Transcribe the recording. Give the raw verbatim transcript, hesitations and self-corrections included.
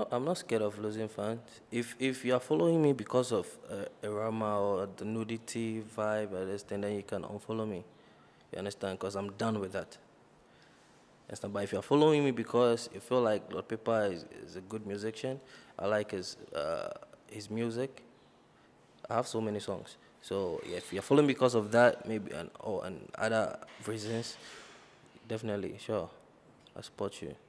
not. I'm not scared of losing fans. If if you are following me because of uh, Erama or the nudity vibe, I understand. Then you can unfollow me. You understand? Because I'm done with that. Understand? But if you're following me because you feel like Lord Pepper is, is a good musician, I like his uh, his music. I have so many songs. So yeah, if you're following because of that, maybe and or and other reasons, definitely, sure, I support you.